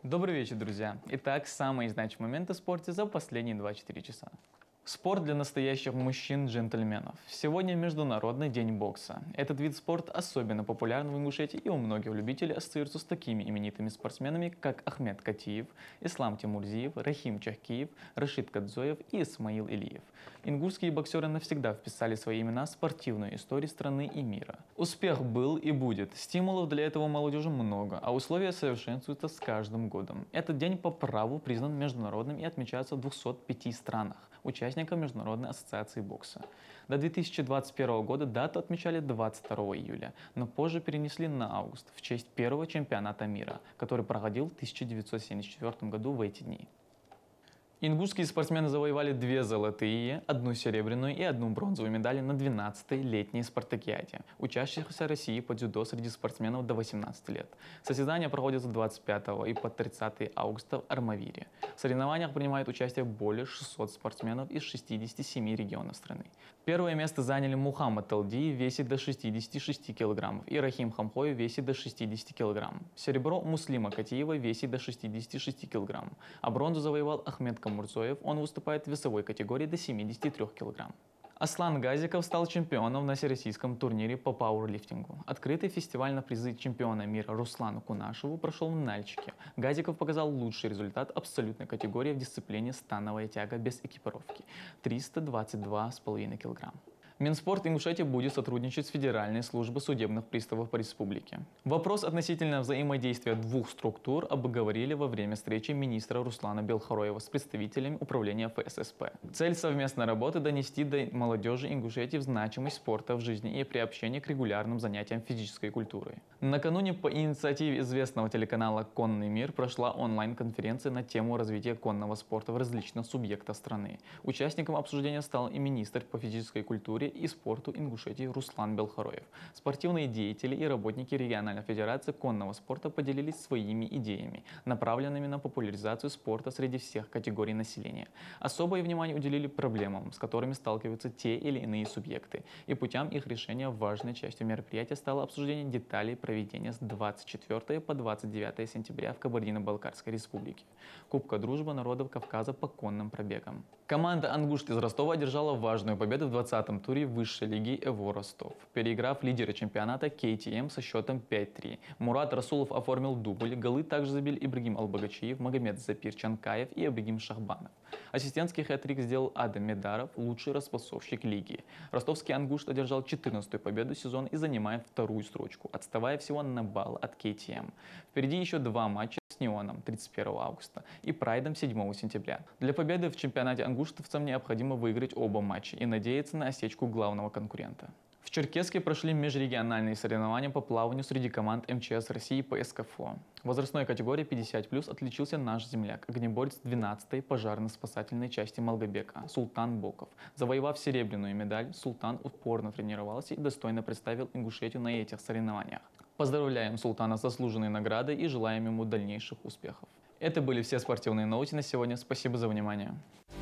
Добрый вечер, друзья! Итак, самые значимые моменты в спорте за последние 24 часа. Спорт для настоящих мужчин-джентльменов. Сегодня Международный день бокса. Этот вид спорта особенно популярен в Ингушетии и у многих любителей ассоциируется с такими именитыми спортсменами, как Ахмед Катиев, Ислам Тимурзиев, Рахим Чахкиев, Рашид Кадзоев и Исмаил Илиев. Ингушские боксеры навсегда вписали свои имена в спортивную историю страны и мира. Успех был и будет. Стимулов для этого молодежи много, а условия совершенствуются с каждым годом. Этот день по праву признан международным и отмечается в 205 странах, участников Международной ассоциации бокса. До 2021 года дату отмечали 22 июля, но позже перенесли на август в честь первого чемпионата мира, который проходил в 1974 году в эти дни. Ингушские спортсмены завоевали 2 золотые, 1 серебряную и 1 бронзовую медали на 12-й летней спартакиаде, учащихся России по дзюдо среди спортсменов до 18 лет. Состязания проходятся 25 и по 30 августа в Армавире. В соревнованиях принимают участие более 600 спортсменов из 67 регионов страны. Первое место заняли Мухаммад Талди в весе до 66 кг и Рахим Хамхой в весе до 60 кг. Серебро Муслима Катиева в весе до 66 кг, а бронзу завоевал Ахмед Мурзоев, он выступает в весовой категории до 73 кг. Аслан Газиков стал чемпионом на всероссийском турнире по пауэрлифтингу. Открытый фестиваль на призы чемпиона мира Руслану Кунашеву прошел в Нальчике. Газиков показал лучший результат абсолютной категории в дисциплине становая тяга без экипировки – 322,5 кг. Минспорт Ингушетии будет сотрудничать с Федеральной службой судебных приставов по республике. Вопрос относительно взаимодействия двух структур обговорили во время встречи министра Руслана Белхороева с представителями управления ФССП. Цель совместной работы – донести до молодежи Ингушетии значимость спорта в жизни и приобщение к регулярным занятиям физической культурой. Накануне по инициативе известного телеканала «Конный мир» прошла онлайн-конференция на тему развития конного спорта в различных субъектах страны. Участником обсуждения стал и министр по физической культуре и спорту Ингушетии Руслан Белхороев. Спортивные деятели и работники региональной федерации конного спорта поделились своими идеями, направленными на популяризацию спорта среди всех категорий населения. Особое внимание уделили проблемам, с которыми сталкиваются те или иные субъекты, и путям их решения важной частью мероприятия стало обсуждение деталей проведения с 24 по 29 сентября в Кабардино-Балкарской республике Кубка дружбы народов Кавказа по конным пробегам. Команда «Ангушт» из Ростова одержала важную победу в 20-м туре высшей лиги ЭВО Ростов, переиграв лидера чемпионата KTM со счетом 5-3. Мурат Расулов оформил дубль, голы также забили Ибрагим Албагачиев, Магомед Запир Чанкаев и Ибрагим Шахбанов. Ассистентский хэт-трик сделал Адам Медаров, лучший распасовщик лиги. Ростовский «Ангушт» одержал 14-ю победу сезона и занимает 2-ю строчку, отставая всего на балл от KTM. Впереди еще 2 матча с Неоном 31 августа и Прайдом 7 сентября. Для победы в чемпионате ангуштовцам необходимо выиграть оба матча и надеяться на осечку главного конкурента. В Черкесске прошли межрегиональные соревнования по плаванию среди команд МЧС России по СКФО. В возрастной категории 50+, отличился наш земляк, огнеборец 12-й пожарно-спасательной части Малгобека Султан Боков. Завоевав серебряную медаль, Султан упорно тренировался и достойно представил Ингушетию на этих соревнованиях. Поздравляем Султана с заслуженной наградой и желаем ему дальнейших успехов. Это были все спортивные новости на сегодня. Спасибо за внимание.